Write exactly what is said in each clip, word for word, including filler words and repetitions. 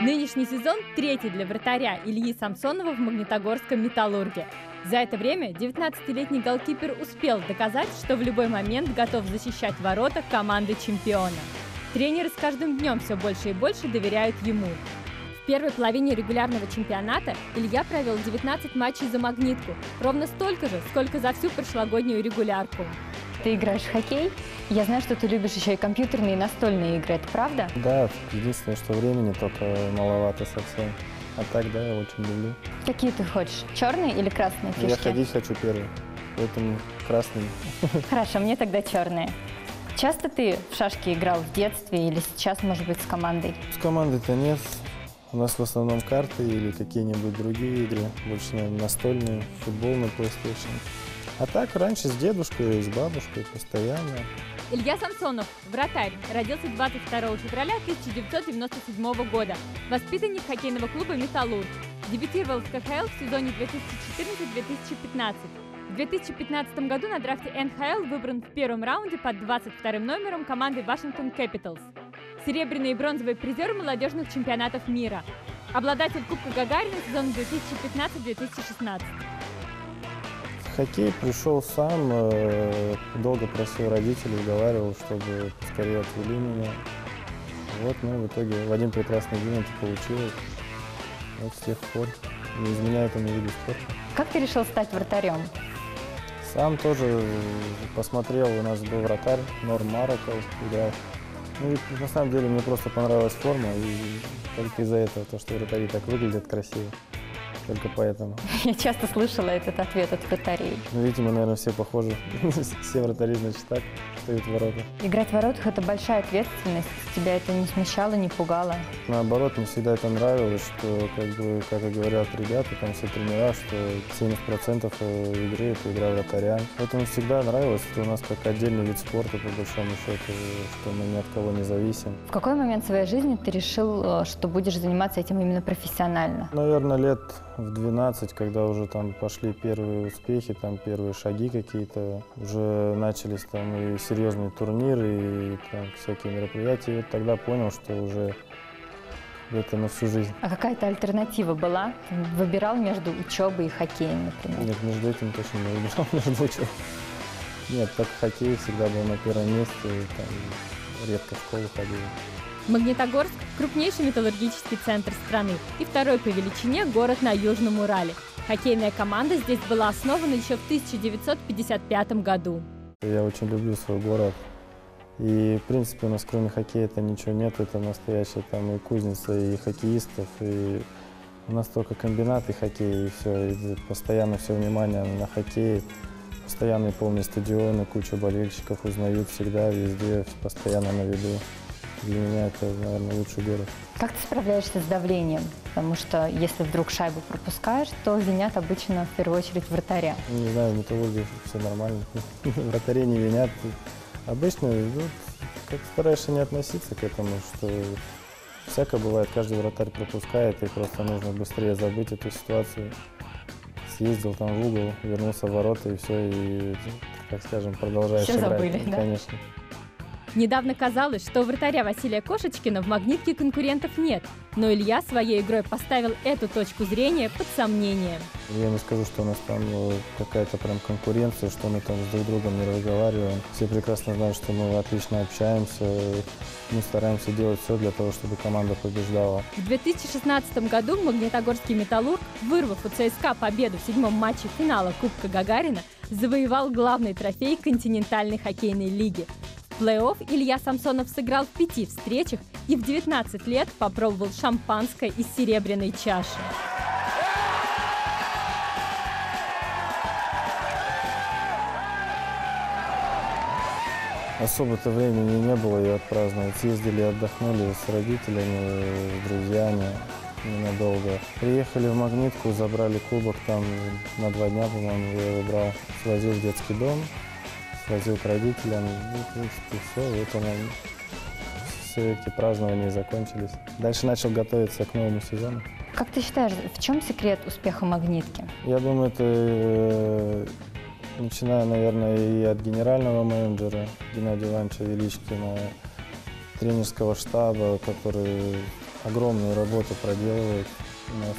Нынешний сезон третий для вратаря Ильи Самсонова в магнитогорском «Металлурге». За это время девятнадцатилетний голкипер успел доказать, что в любой момент готов защищать ворота команды чемпиона. Тренеры с каждым днем все больше и больше доверяют ему. В первой половине регулярного чемпионата Илья провел девятнадцать матчей за «Магнитку», ровно столько же, сколько за всю прошлогоднюю регулярку. Ты играешь в хоккей? Я знаю, что ты любишь еще и компьютерные и настольные игры, это правда? Да, единственное, что времени только маловато совсем. А так, да, я очень люблю. Какие ты хочешь? Черные или красные фишки? Я ходить хочу первый, поэтому красный. Хорошо, мне тогда черные. Часто ты в шашки играл в детстве или сейчас, может быть, с командой? С командой-то нет. У нас в основном карты или какие-нибудь другие игры. Больше, наверное, настольные, футбол на PlayStation. А так, раньше с дедушкой, с бабушкой постоянно. Илья Самсонов, вратарь, родился двадцать второго февраля тысяча девятьсот девяносто седьмого года, воспитанник хоккейного клуба «Металлург». Дебютировал в ка ха эл в сезоне две тысячи четырнадцатый — две тысячи пятнадцатый. В две тысячи пятнадцатом году на драфте эн ха эл выбран в первом раунде под двадцать вторым номером команды Вашингтон Кэпиталс. Серебряные и бронзовые призеры молодежных чемпионатов мира. Обладатель Кубка Гагарина сезона две тысячи пятнадцатый — две тысячи шестнадцатый. В хоккей пришел сам, долго просил родителей, уговаривал, чтобы скорее отвели меня. Вот, ну, в итоге в один прекрасный день это получилось. Вот с тех пор не изменяю этому виду спорта. Как ты решил стать вратарем? Сам тоже посмотрел, у нас был вратарь Норм Мароков, играл. Ну, и, на самом деле мне просто понравилась форма, и только из-за этого, то, что вратари так выглядят красиво. Только поэтому. Я часто слышала этот ответ от вратарей. Ну, видимо, наверное, все похожи. Все вратари, значит, так стоят в воротах. Играть в воротах – это большая ответственность. Тебя это не смущало, не пугало? Наоборот, мне всегда это нравилось, что, как бы, как и говорят ребята, там все тренера, что семьдесят процентов игры – это игра вратаря. Поэтому всегда нравилось, что у нас как отдельный вид спорта, по большому счету, что мы ни от кого не зависим. В какой момент своей жизни ты решил, что будешь заниматься этим именно профессионально? Наверное, лет в двенадцать, когда уже там пошли первые успехи, там первые шаги какие-то, уже начались там и серьезные турниры, и там всякие мероприятия. И вот тогда понял, что уже это на всю жизнь. А какая-то альтернатива была? Выбирал между учебой и хоккеем, например? Нет, между этим точно не выбирал, между учебой. Нет, только хоккей всегда был на первом месте, и там редко в школу ходил. Магнитогорск – крупнейший металлургический центр страны и второй по величине город на Южном Урале. Хоккейная команда здесь была основана еще в тысяча девятьсот пятьдесят пятом году. Я очень люблю свой город. И, в принципе, у нас кроме хоккея-то ничего нет. Это настоящая там и кузница, и хоккеистов. И у нас только комбинат и хоккей, и все. И постоянно все внимание на хоккей. Постоянные полные стадионы, куча болельщиков узнают всегда, везде, постоянно на виду. Для меня это, наверное, лучший город. Как ты справляешься с давлением? Потому что если вдруг шайбу пропускаешь, то винят обычно в первую очередь вратаря. Не знаю, в металлурге все нормально. Вратарей не винят. Обычно ну, как стараешься не относиться к этому, что всякое бывает, каждый вратарь пропускает, и просто нужно быстрее забыть эту ситуацию. Съездил там в угол, вернулся в ворота, и все, и, так скажем, продолжаешь все играть. Забыли, да? Конечно. Недавно казалось, что у вратаря Василия Кошечкина в «Магнитке» конкурентов нет, но Илья своей игрой поставил эту точку зрения под сомнение. Я не скажу, что у нас там какая-то прям конкуренция, что мы там с друг другом не разговариваем. Все прекрасно знают, что мы отлично общаемся, мы стараемся делать все для того, чтобы команда побеждала. В две тысячи шестнадцатом году магнитогорский «Металлург», вырвав у цэ эс ка победу в седьмом матче финала Кубка Гагарина, завоевал главный трофей континентальной хоккейной лиги. В плей-офф Илья Самсонов сыграл в пяти встречах и в девятнадцать лет попробовал шампанское из серебряной чаши. Особо-то времени не было ее отпраздновать. Съездили, отдохнули с родителями, с друзьями ненадолго. Приехали в Магнитку, забрали кубок там на два дня, по-моему, я его брал. Свозил в детский дом, свозил к родителям. И, в принципе, все. Вот оно, все эти празднования закончились. Дальше начал готовиться к новому сезону. Как ты считаешь, в чем секрет успеха «Магнитки»? Я думаю, это... Начиная, наверное, и от генерального менеджера Геннадия Ивановича Величкина, тренерского штаба, который огромную работу проделывают у нас.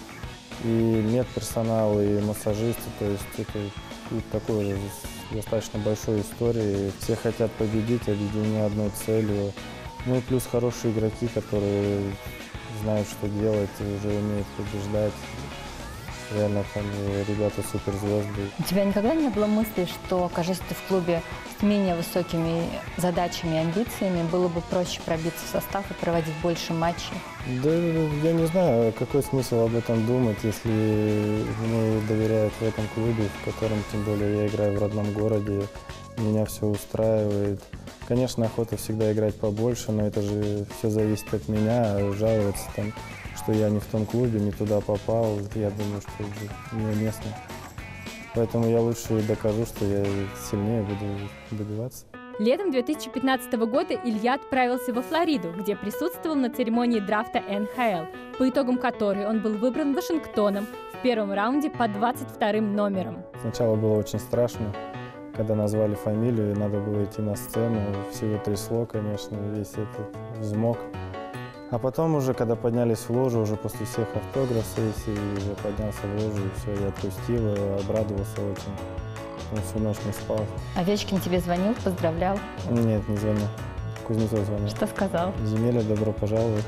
И медперсонал, и массажисты, то есть это такой достаточно большой истории. Все хотят победить, объединены одной целью. Ну и плюс хорошие игроки, которые знают, что делать, и уже умеют побеждать. Реально там ребята суперзвезды. У тебя никогда не было мысли, что, окажись ты в клубе с менее высокими задачами и амбициями, было бы проще пробиться в состав и проводить больше матчей? Да, я не знаю, какой смысл об этом думать, если мне доверяют в этом клубе, в котором, тем более, я играю в родном городе, меня все устраивает. Конечно, охота всегда играть побольше, но это же все зависит от меня, жаловаться там, что я не в том клубе, не туда попал, я думаю, что это неуместно. Поэтому я лучше докажу, что я сильнее буду добиваться. Летом две тысячи пятнадцатого года Илья отправился во Флориду, где присутствовал на церемонии драфта эн ха эл, по итогам которой он был выбран Вашингтоном в первом раунде под двадцать вторым номером. Сначала было очень страшно, когда назвали фамилию, и надо было идти на сцену, всего трясло, конечно, весь этот взмок. А потом уже, когда поднялись в ложу, уже после всех автограф-сессий, уже поднялся в ложу, и все, я отпустил, обрадовался очень. Он всю ночь не спал. Овечкин тебе звонил, поздравлял? Нет, не звонил. Кузнецов звонил. Что сказал? Земеля, добро пожаловать.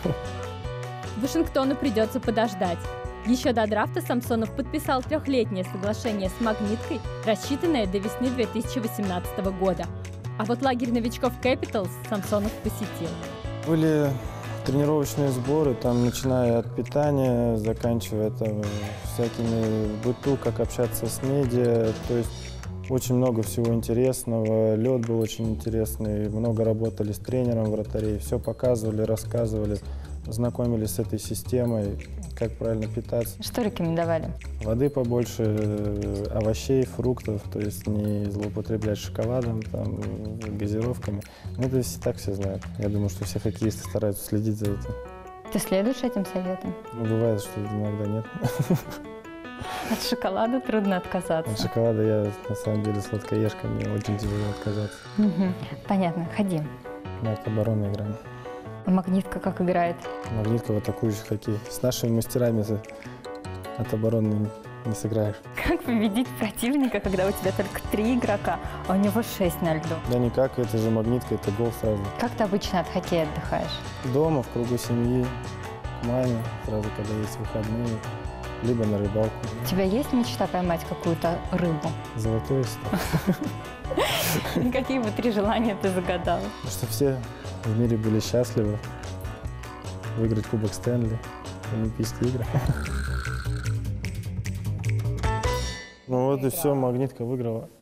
Вашингтону придется подождать. Еще до драфта Самсонов подписал трехлетнее соглашение с «Магниткой», рассчитанное до весны две тысячи восемнадцатого года. А вот лагерь новичков Capitals Самсонов посетил. Были тренировочные сборы, там, начиная от питания, заканчивая там, всякими в быту, как общаться с медиа. То есть очень много всего интересного. Лед был очень интересный, много работали с тренером вратарей, все показывали, рассказывали, знакомились с этой системой, как правильно питаться. Что рекомендовали? Воды побольше, овощей, фруктов, то есть не злоупотреблять шоколадом, там, газировками. Ну, это все так все знают. Я думаю, что все хоккеисты стараются следить за этим. Ты следуешь этим советам? Ну, бывает, что иногда нет. От шоколада трудно отказаться. От шоколада я, на самом деле, сладкоежка, мне очень тяжело отказаться. Угу. Понятно, ходи. Мы от обороны играем. А Магнитка как играет? Магнитка в атакующий хоккей. С нашими мастерами от обороны не сыграешь. Как победить противника, когда у тебя только три игрока, а у него шесть на льду? Да никак, это же Магнитка, это гол сразу. Как ты обычно от хоккея отдыхаешь? Дома, в кругу семьи, к маме, сразу, когда есть выходные, либо на рыбалку. У тебя есть мечта поймать какую-то рыбу? Золотой стал. Какие бы три желания ты загадал? Чтобы все в мире были счастливы, выиграть Кубок Стэнли, Олимпийские игры. Ну вот и все, Магнитка выиграла.